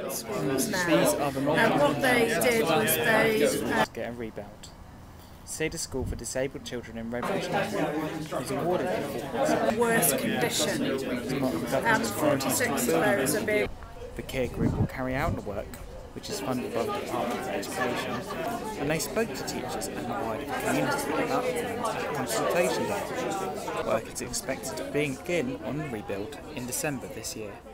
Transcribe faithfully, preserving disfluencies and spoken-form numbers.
private schools now. These are the And what they did was they uh, get a rebuild. Cedar School for Disabled Children in Redbridge Lane was awarded the worst condition, and forty-six of those are being. The care group will carry out the work, which is funded by the Department of Education, and they spoke to teachers and the wider community about the plans at consultation day. Work is expected to begin on the rebuild in December this year.